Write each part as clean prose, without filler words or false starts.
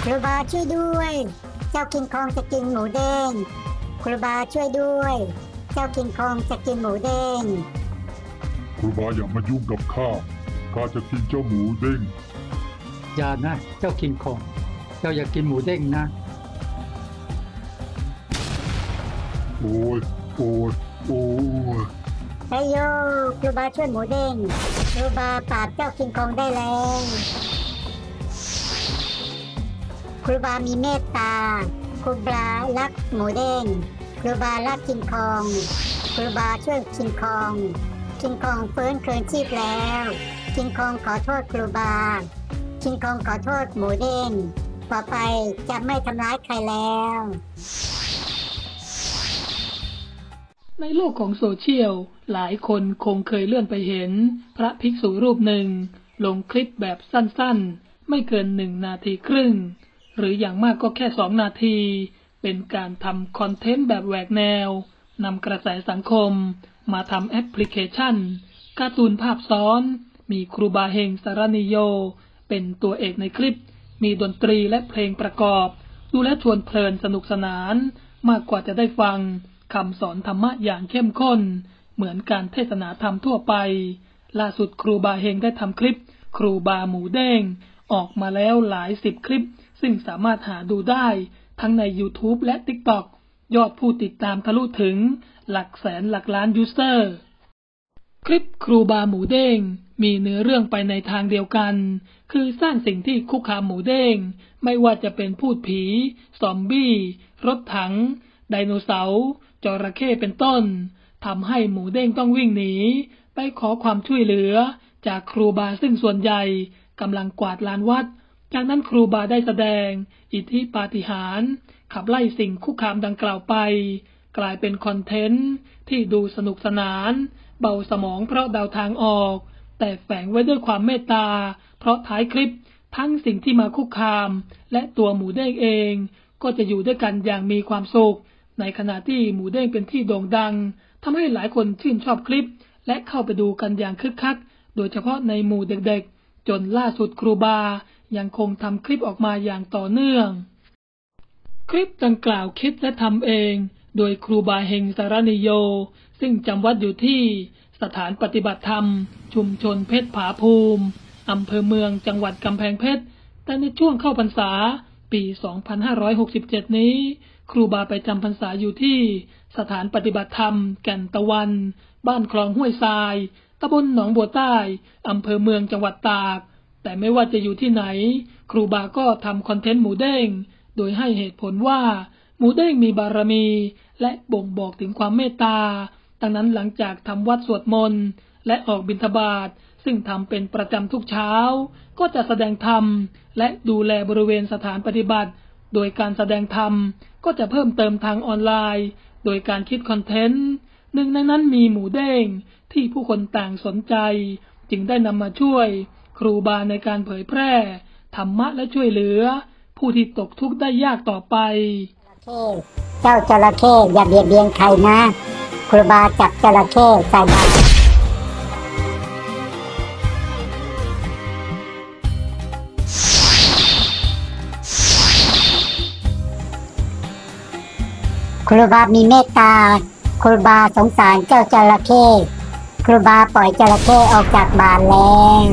ครูบาช่วยด้วยเจ้าคิงคองจะกินหมูเด้งครูบาช่วยด้วยเจ้าคิงคองจะกินหมูเด้งครูบาอย่ามายุ่งกับข้าจะกินเจ้าหมูเด้งอย่านะเจ้าคิงคองเจ้าอย่ากินหมูเด้งนะโอ้ยเฮ้ยโยครูบาช่วยหมูเด้งครูบาปราบเจ้าคิงคองได้แล้วครูบามีเมตตาครูบารักหมูเด้งครูบารักคิงคองครูบาช่วยคิงคองฟื้นคืนชีพแล้วคิงคองขอโทษครูบาคิงคองขอโทษหมูเด้งต่อไปจะไม่ทำร้ายใครแล้วในโลกของโซเชียลหลายคนคงเคยเลื่อนไปเห็นพระภิกษุรูปหนึ่งลงคลิปแบบสั้นๆไม่เกิน1 นาทีครึ่งหรืออย่างมากก็แค่2 นาทีเป็นการทำคอนเทนต์แบบแหวกแนวนำกระแสสังคมมาทำแอปพลิเคชันการ์ตูนภาพซ้อนมีครูบาเฮงสารนิโยเป็นตัวเอกในคลิปมีดนตรีและเพลงประกอบดูและชวนเพลินสนุกสนานมากกว่าจะได้ฟังคำสอนธรรมะอย่างเข้มข้นเหมือนการเทศนาธรรมทั่วไปล่าสุดครูบาเฮงได้ทำคลิปครูบาหมูเด้งออกมาแล้วหลาย10 คลิปซึ่งสามารถหาดูได้ทั้งใน YouTube และ TikTok ยอดผู้ติดตามทะลุถึงหลักแสนหลักล้านยูสเซอร์คลิปครูบาหมูเด้งมีเนื้อเรื่องไปในทางเดียวกันคือสร้างสิ่งที่คุกคามหมูเด้งไม่ว่าจะเป็นพูดผีซอมบี้รถถังไดโนเสาร์จระเข้เป็นต้นทำให้หมูเด้งต้องวิ่งหนีไปขอความช่วยเหลือจากครูบาซึ่งส่วนใหญ่กำลังกวาดลานวัดจากนั้นครูบาได้แสดงอิทธิปาฏิหาริย์ขับไล่สิ่งคุกคามดังกล่าวไปกลายเป็นคอนเทนต์ที่ดูสนุกสนานเบาสมองเพราะเดาทางออกแต่แฝงไว้ด้วยความเมตตาเพราะท้ายคลิปทั้งสิ่งที่มาคุกคามและตัวหมูเด้งเองก็จะอยู่ด้วยกันอย่างมีความสุขในขณะที่หมูเด้งเป็นที่โด่งดังทำให้หลายคนชื่นชอบคลิปและเข้าไปดูกันอย่างคึกคักโดยเฉพาะในหมู่เด็กๆจนล่าสุดครูบายังคงทำคลิปออกมาอย่างต่อเนื่องคลิปดังกล่าวคิดและทำเองโดยครูบาเฮงสารนิโยซึ่งจำวัดอยู่ที่สถานปฏิบัติธรรมชุมชนเพชรผาภูมิอำเภอเมืองจังหวัดกำแพงเพชรแต่ในช่วงเข้าพรรษาปี2567นี้ครูบาไปจำพรรษาอยู่ที่สถานปฏิบัติธรรมแก่นตะวันบ้านคลองห้วยทรายตำบลหนองบัวใต้อำเภอเมืองจังหวัดตากแต่ไม่ว่าจะอยู่ที่ไหนครูบาก็ทำคอนเทนต์หมูเด้งโดยให้เหตุผลว่าหมูเด้งมีบารมีและบ่งบอกถึงความเมตตาดังนั้นหลังจากทำวัดสวดมนต์และออกบิณฑบาตซึ่งทำเป็นประจำทุกเช้าก็จะแสดงธรรมและดูแลบริเวณสถานปฏิบัติโดยการแสดงธรรมก็จะเพิ่มเติมทางออนไลน์โดยการคิดคอนเทนต์หนึ่งในนั้นมีหมูเด้งที่ผู้คนต่างสนใจจึงได้นำมาช่วยครูบาในการเผยแพร่ธรรมะและช่วยเหลือผู้ที่ตกทุกข์ได้ยากต่อไปเจ้าจระเข้อย่าเบียดเบียนใครนะครูบาจับจระเข้ใส่บาตรครูบามีเมตตาครูบาสงสารเจ้าจระเข้ครูบาปล่อยจระเข้ออกจากบาตรแล้ว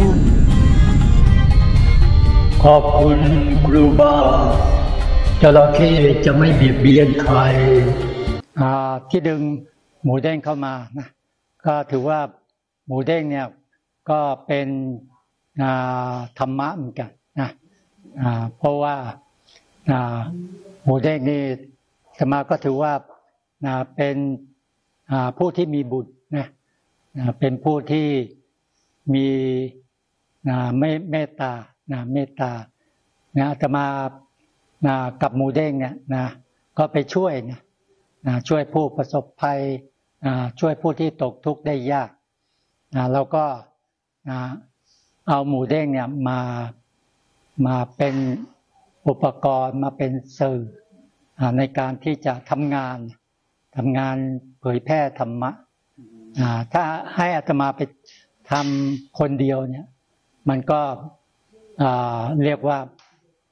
ขอบคุณครูบาจระเข้จะไม่เบียดเบียนใครที่ดึงหมูเด้งเข้ามานะก็ถือว่าหมูเด้งเนี่ยก็เป็นธรรมะเหมือนกันนะเพราะว่าหมูเด้งนี่อาตมาก็ถือว่าเป็นผู้ที่มีบุญนะเป็นผู้ที่มีเมตตาเมตตาอาตมากับหมูเด้งเนี่ยก็ไปช่วยช่วยผู้ประสบภัยช่วยผู้ที่ตกทุกข์ได้ยากแล้วก็เอาหมูเด้งเนี่ยมาเป็นอุปกรณ์มาเป็นสื่อในการที่จะทำงานเผยแพร่ธรรมะถ้าให้อาตมาไปทำคนเดียวเนี่ยมันก็เรียกว่า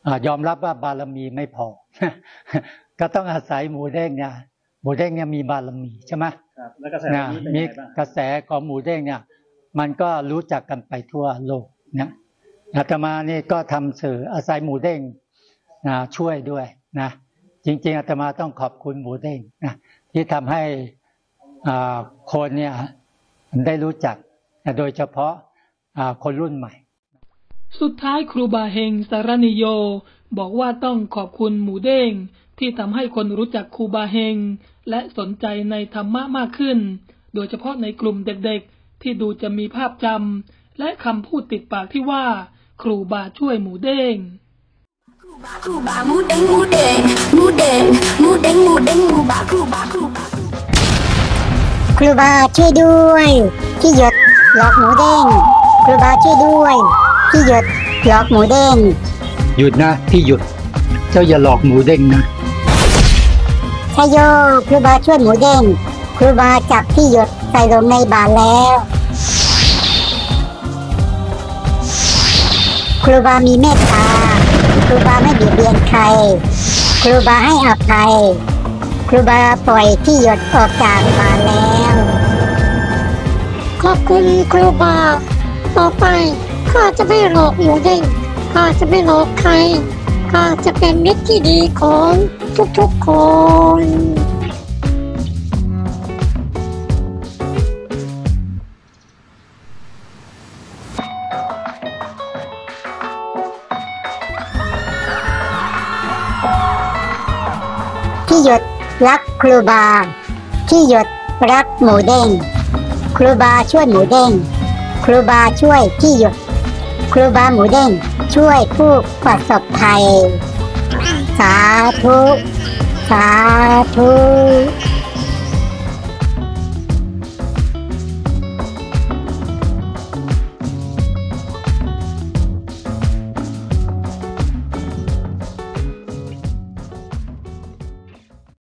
ยอมรับว่าบารมีไม่พอ ก็ต้องอาศัยหมูเด้งเนี่ยหมูเด้งเนี่ยมีบารมีใช่ไหมครับแล้วกระแสนะนี้เป็นมียังไงบ้างกระแสของหมูเด้งเนี่ยมันก็รู้จักกันไปทั่วโลกนะอาตมานี่ก็ทำสื่ออาศัยหมูเด้งนะช่วยด้วยนะจริงๆอาตมาต้องขอบคุณหมูเด้งนะที่ทำให้คนเนี่ยได้รู้จักโดยเฉพาะคนรุ่นใหม่สุดท้ายครูบาเฮงสารนิโยบอกว่าต้องขอบคุณหมูเด้งที่ทำให้คนรู้จักครูบาเฮงและสนใจในธรรมะมากขึ้นโดยเฉพาะในกลุ่มเด็กๆที่ดูจะมีภาพจำและคำพูดติดปากที่ว่าครูบาช่วยหมูเด้งครูบาหมูเด้งหมูเด้งหมูเด้งหมูเด้งหมูเด้งครูบาครูบาครูบาครูบาช่วยด้วยที่หยดหลอกหมูเด้งครูบาช่วยด้วยที่หยดหลอกหมูเด้งหยุดนะที่หยุดเจ้าอย่าหลอกหมูเด้งนะชโยครูบาช่วยหมูเด้งครูบาจับที่หยดใส่ลงในบาตรแล้วครูบามีเมตตาครูบาไม่เบียดเบียนใครครูบาให้อภัยครูบาปล่อยที่หยดออกจากบาตรแล้วขอบคุณครูบาต่อไปข้าจะไม่หลอกหมูเด้งข้าจะไม่หลอกใครข้าจะเป็นมิตรที่ดีของทุกๆคนที่หยดรักครูบาที่หยดรักหมูเด้งครูบาช่วยหมูเด้งครูบาช่วยที่หยดครูบาหมูเด้งช่วยผู้ประสบภัยสาธุสาธุ